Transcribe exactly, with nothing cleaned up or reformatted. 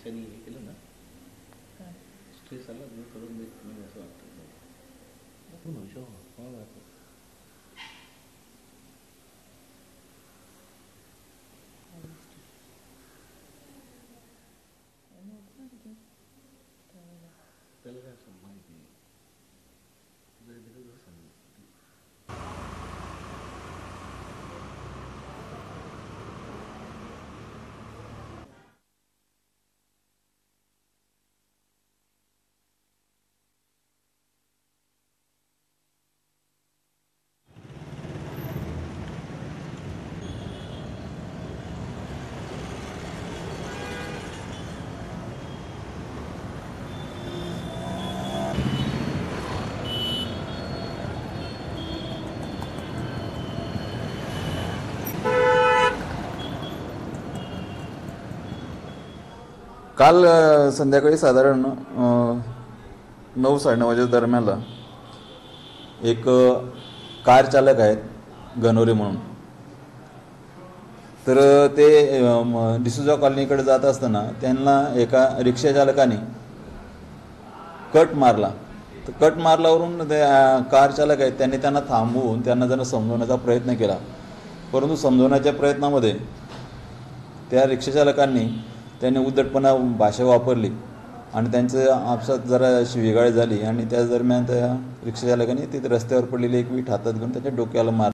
त्यांनी हे केलं ना, स्ट्रेस आला दूर करून देत नाही असं वाटतं. त्याला काय असं माहिती काल संध्याकाळी साधारण नऊ साडेनऊ वाजेच्या दरम्यानला एक कार चालक आहेत गणोरे म्हणून, तर ते डिसुजा कॉलनीकडे जात असताना त्यांना एका रिक्षा चालकाने कट मारला. तर कट मारल्यावरून ते कार चालक आहेत त्यांनी त्यांना थांबवून त्यांना जरा समजवण्याचा प्रयत्न केला, परंतु समजवण्याच्या प्रयत्नामध्ये त्या रिक्षा चालकांनी त्यांनी उद्धटपणा भाषा वापरली आणि त्यांचं आपसात जरा अशी वेगळी झाली आणि त्याच दरम्यान त्या रिक्षा चालकाने तिथे रस्त्यावर पडलेली एक वीट हातात घेऊन त्याच्या डोक्याला मार